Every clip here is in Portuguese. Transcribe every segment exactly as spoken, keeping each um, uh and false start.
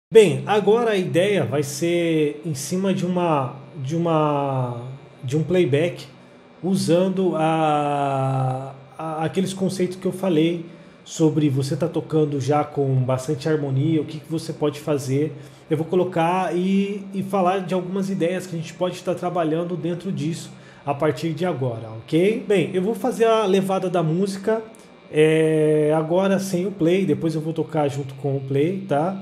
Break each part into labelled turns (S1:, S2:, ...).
S1: Bem, agora a ideia vai ser em cima de uma de uma de um playback usando a, a- aqueles conceitos que eu falei sobre você tá tocando já com bastante harmonia, o que, que você pode fazer. Eu vou colocar e, e falar de algumas ideias que a gente pode estar trabalhando dentro disso a partir de agora, ok? Bem, eu vou fazer a levada da música é, agora sem o play, depois eu vou tocar junto com o play, tá?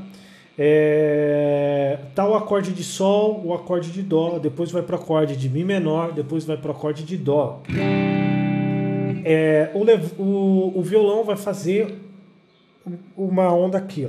S1: É, tá o acorde de sol, o acorde de dó, depois vai para o acorde de mi menor, depois vai para o acorde de dó. É, o, lev- o- o violão vai fazer uma onda aqui, ó.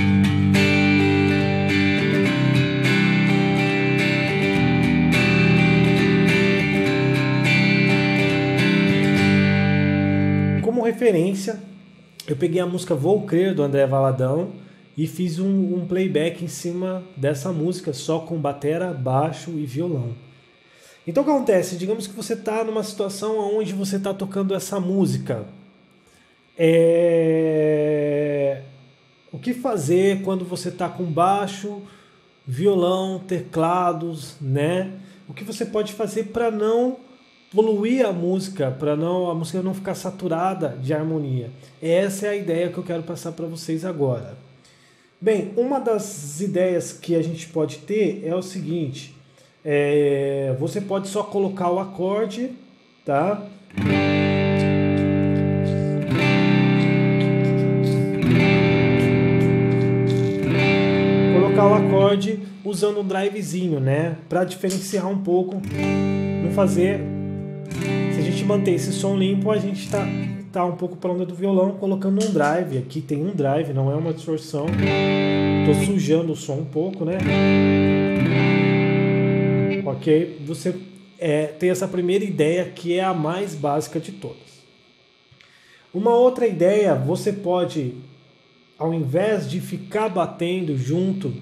S1: Como referência, eu peguei a música Vou Crer do André Valadão e fiz um, um playback em cima dessa música, só com batera, baixo e violão. Então o que acontece? Digamos que você está numa situação onde você está tocando essa música. É... O que fazer quando você está com baixo, violão, teclados, né? O que você pode fazer para não poluir a música, para não a música não ficar saturada de harmonia? Essa é a ideia que eu quero passar para vocês agora. Bem, uma das ideias que a gente pode ter é o seguinte: é, você pode só colocar o acorde, tá? Colocar o acorde usando um drivezinho, né? Para diferenciar um pouco, não fazer. Se a gente manter esse som limpo, a gente tá, tá um pouco para onda do violão, colocando um drive. Aqui tem um drive, não é uma distorção. Tô sujando o som um pouco, né? Ok? Você é, tem essa primeira ideia que é a mais básica de todas. Uma outra ideia, você pode, ao invés de ficar batendo junto,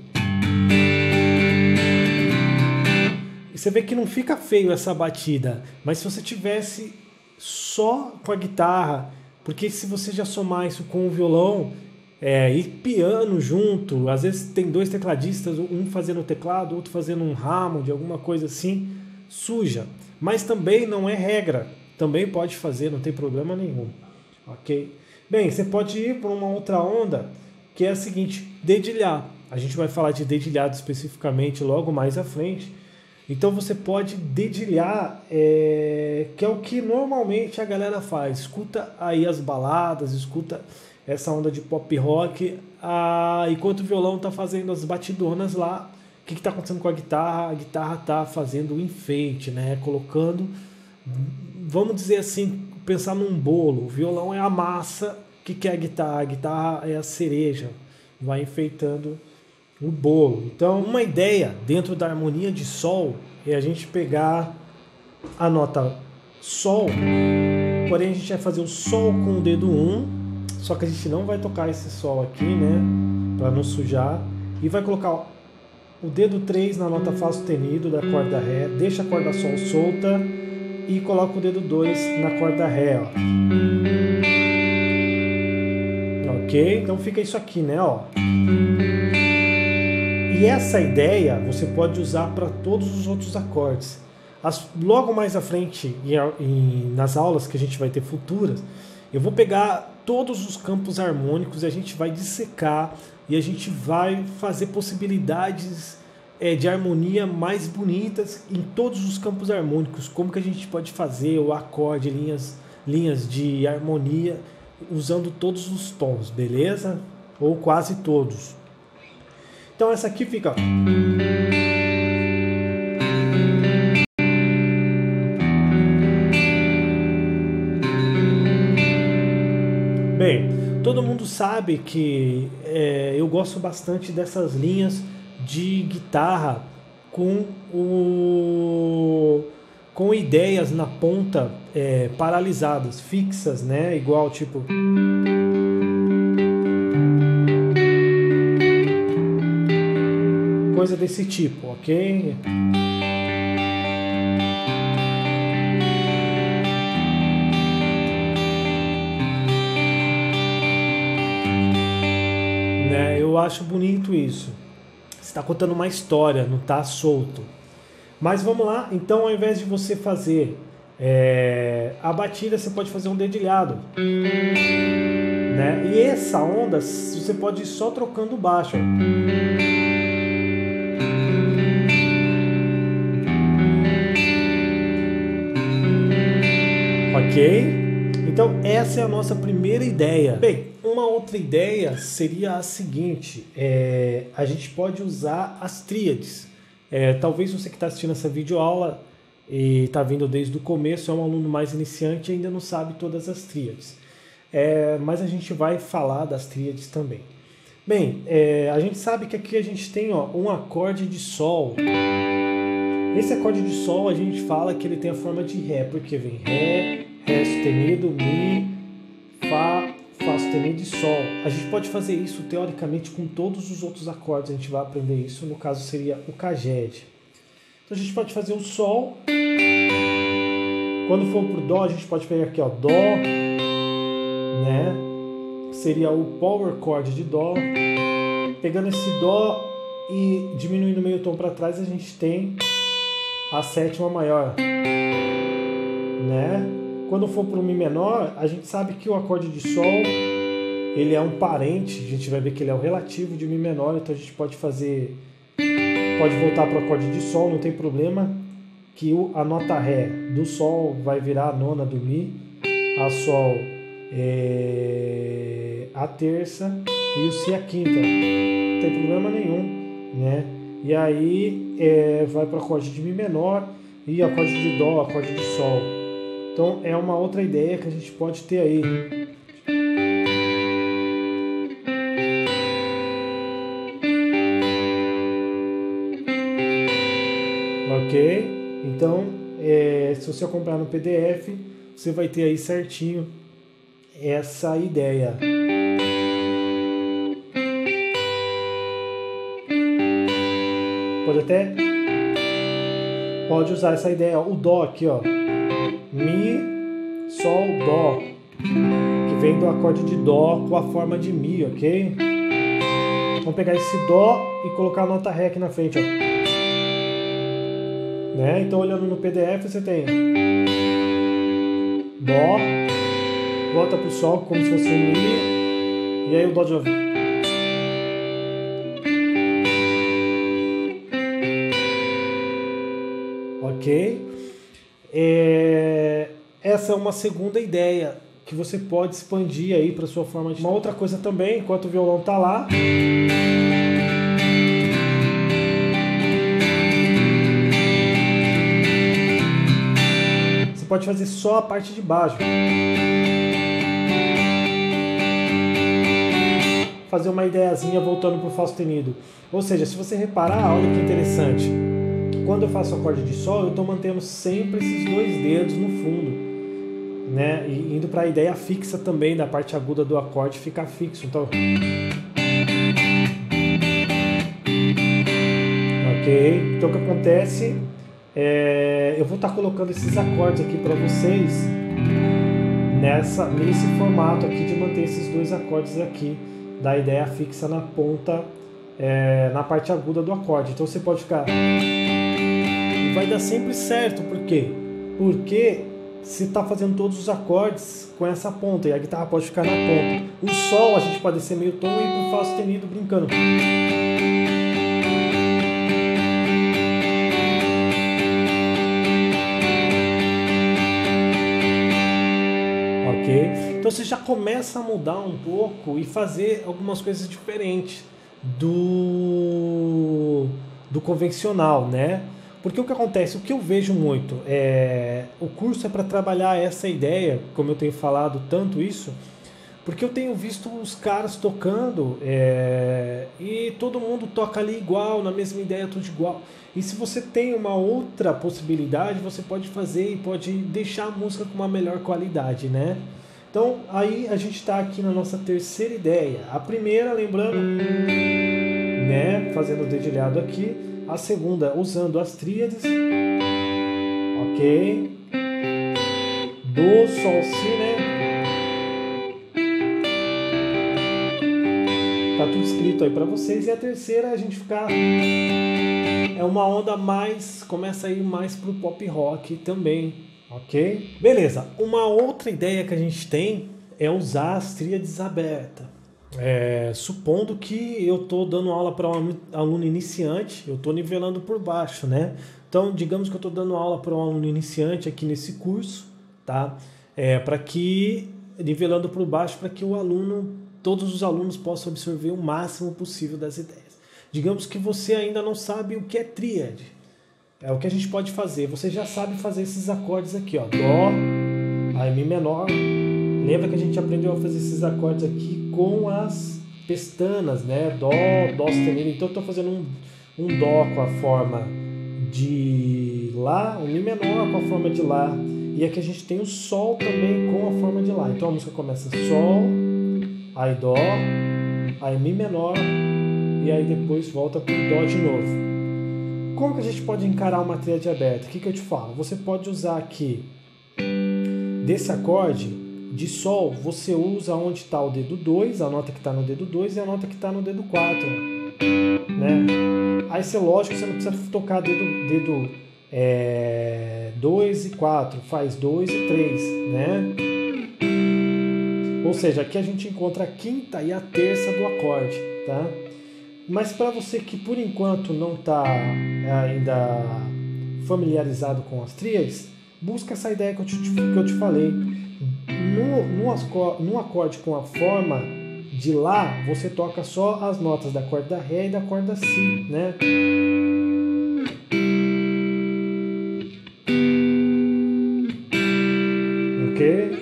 S1: você vê que não fica feio essa batida, mas se você tivesse só com a guitarra, porque se você já somar isso com o violão é, e piano junto, às vezes tem dois tecladistas, um fazendo teclado, outro fazendo um Hammond, alguma coisa assim, suja. Mas também não é regra, também pode fazer, não tem problema nenhum, ok? Bem, você pode ir para uma outra onda, que é a seguinte: dedilhar. A gente vai falar de dedilhado especificamente logo mais à frente. Então você pode dedilhar, é, que é o que normalmente a galera faz. Escuta aí as baladas, escuta essa onda de pop rock, ah, enquanto o violão está fazendo as batidonas lá. O que está acontecendo com a guitarra? A guitarra está fazendo o enfeite, né? Colocando, vamos dizer assim, pensar num bolo. O violão é a massa. O que, que é a guitarra? A guitarra é a cereja, vai enfeitando o bolo. Então, uma ideia dentro da harmonia de sol é a gente pegar a nota sol, porém a gente vai fazer o sol com o dedo um, só que a gente não vai tocar esse sol aqui, né, para não sujar, e vai colocar o dedo três na nota fá sustenido da corda ré, deixa a corda sol solta e coloca o dedo dois na corda ré, ó. Ok? Então fica isso aqui, né, ó. E essa ideia você pode usar para todos os outros acordes. As, logo mais à frente, em, em, nas aulas que a gente vai ter futuras, eu vou pegar todos os campos harmônicos e a gente vai dissecar e a gente vai fazer possibilidades é, de harmonia mais bonitas em todos os campos harmônicos. Como que a gente pode fazer o acorde, linhas, linhas de harmonia usando todos os tons, beleza? Ou quase todos. Então essa aqui fica. Bem, todo mundo sabe que é, eu gosto bastante dessas linhas de guitarra com o com ideias na ponta é, paralisadas, fixas, né? Igual tipo. Coisa desse tipo, ok? Né? Eu acho bonito isso. está contando uma história, não está solto. Mas vamos lá, então ao invés de você fazer é, a batida, você pode fazer um dedilhado. Né? E essa onda você pode ir só trocando o baixo. Ok? Então essa é a nossa primeira ideia. Bem, uma outra ideia seria a seguinte, é, a gente pode usar as tríades. É, talvez você que está assistindo essa videoaula e está vindo desde o começo, é um aluno mais iniciante e ainda não sabe todas as tríades. É, mas a gente vai falar das tríades também. Bem, é, a gente sabe que aqui a gente tem ó, um acorde de Sol. Esse acorde de Sol a gente fala que ele tem a forma de Ré, porque vem Ré, Ré sustenido, Mi, Fá, Fá sustenido e Sol. A gente pode fazer isso teoricamente com todos os outros acordes, a gente vai aprender isso, no caso seria o Caged. Então a gente pode fazer o Sol. Quando for pro Dó, a gente pode pegar aqui ó, Dó, né? Seria o power chord de Dó. Pegando esse Dó e diminuindo meio tom para trás, a gente tem a sétima maior, né? Quando for para o Mi menor, a gente sabe que o acorde de Sol ele é um parente, a gente vai ver que ele é o relativo de Mi menor, então a gente pode fazer, pode voltar para o acorde de Sol, não tem problema, que a nota Ré do Sol vai virar a nona do Mi, a Sol é a terça e o Si a quinta, não tem problema nenhum, né? E aí é, vai para o acorde de Mi menor e acorde de Dó, acorde de Sol. Então é uma outra ideia que a gente pode ter aí. Ok? Então, é, se você comprar no P D F, você vai ter aí certinho essa ideia. Pode até pode usar essa ideia, o Dó aqui, ó. Mi, Sol, Dó, que vem do acorde de Dó com a forma de Mi, ok? Vamos pegar esse Dó e colocar a nota Ré aqui na frente, ó. Né? Então, olhando no P D F, você tem Dó, volta pro Sol como se fosse um Mi, e aí o Dó de novo. Ok? É, essa é uma segunda ideia que você pode expandir aí para sua forma de... Uma outra coisa também, enquanto o violão tá lá, você pode fazer só a parte de baixo, fazer uma ideiazinha voltando pro Fá sustenido. Ou seja, se você reparar, olha que interessante, quando eu faço o acorde de Sol, eu estou mantendo sempre esses dois dedos no fundo, né? E indo para a ideia fixa também da parte aguda do acorde ficar fixo. Então, ok. Então o que acontece é, eu vou estar tá colocando esses acordes aqui para vocês nessa nesse formato aqui de manter esses dois acordes aqui da ideia fixa na ponta, é, na parte aguda do acorde. Então você pode ficar vai dar sempre certo, por quê? Porque você está fazendo todos os acordes com essa ponta e a guitarra pode ficar na ponta. O Sol a gente pode descer meio tom e ir para o Fá sustenido brincando. Ok? Então você já começa a mudar um pouco e fazer algumas coisas diferentes do, do convencional, né? Porque o que acontece, o que eu vejo muito, é, o curso é para trabalhar essa ideia, como eu tenho falado tanto isso, porque eu tenho visto os caras tocando é, e todo mundo toca ali igual, na mesma ideia, tudo igual. E se você tem uma outra possibilidade, você pode fazer e pode deixar a música com uma melhor qualidade, né? Então aí a gente está aqui na nossa terceira ideia. A primeira, lembrando, né, fazendo o dedilhado aqui. A segunda, usando as tríades, ok? Do, Sol, Si, né? Tá tudo escrito aí para vocês. E a terceira é a gente ficar... É uma onda mais... Começa a ir mais pro pop rock também, ok? Beleza, uma outra ideia que a gente tem é usar as tríades abertas. É, supondo que eu estou dando aula para um aluno iniciante, eu estou nivelando por baixo, né? Então, digamos que eu estou dando aula para um aluno iniciante aqui nesse curso, tá? É, para que, nivelando por baixo, para que o aluno, todos os alunos possam absorver o máximo possível das ideias. Digamos que você ainda não sabe o que é tríade. É o que a gente pode fazer. Você já sabe fazer esses acordes aqui, ó. Dó, aí Mi menor. Lembra que a gente aprendeu a fazer esses acordes aqui com as pestanas, né? Dó, Dó sustenido. Então eu estou fazendo um, um Dó com a forma de Lá, um Mi menor com a forma de Lá. E aqui a gente tem o Sol também com a forma de Lá. Então a música começa Sol, aí Dó, aí Mi menor, e aí depois volta para o Dó de novo. Como que a gente pode encarar uma tríade aberta? O que, que eu te falo? Você pode usar aqui, desse acorde de Sol, você usa onde está o dedo dois, a nota que está no dedo dois e a nota que está no dedo quatro. Né? Aí, é lógico, você não precisa tocar dedo, dedo é, dois e quatro, faz dois e três. Né? Ou seja, aqui a gente encontra a quinta e a terça do acorde. Tá? Mas para você que por enquanto não está ainda familiarizado com as tríades, busca essa ideia que eu te, que eu te falei. No, no, no acorde com a forma de Lá, você toca só as notas da corda Ré e da corda Si, né? Ok?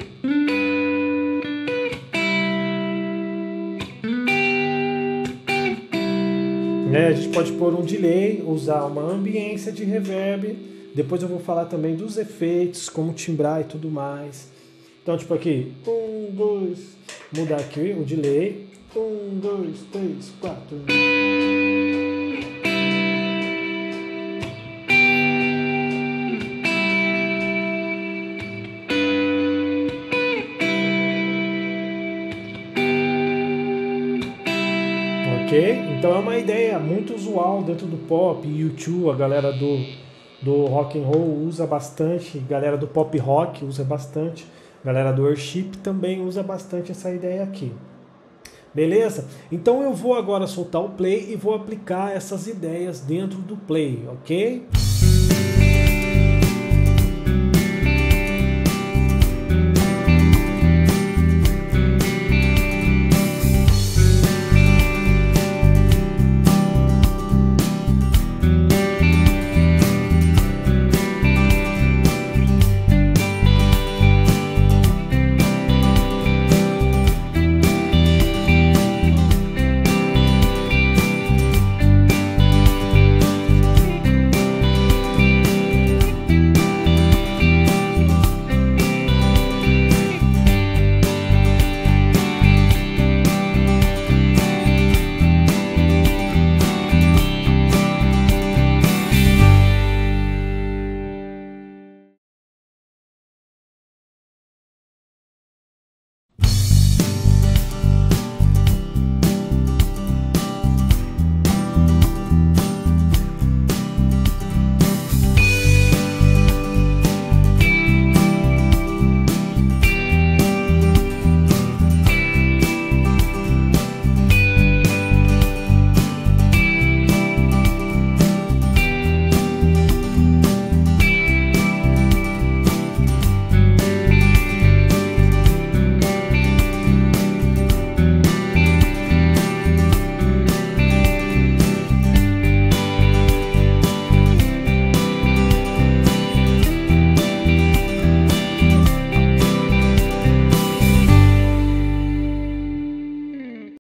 S1: É, a gente pode pôr um delay, usar uma ambiência de reverb. Depois eu vou falar também dos efeitos, como timbrar e tudo mais. Então, tipo aqui, um, dois, mudar aqui o delay, um, dois, três, quatro. Ok? Então é uma ideia muito usual dentro do pop, U dois, a galera do, do rock and roll usa bastante, a galera do pop rock usa bastante. A galera do worship também usa bastante essa ideia aqui. Beleza? Então eu vou agora soltar o play e vou aplicar essas ideias dentro do play, ok?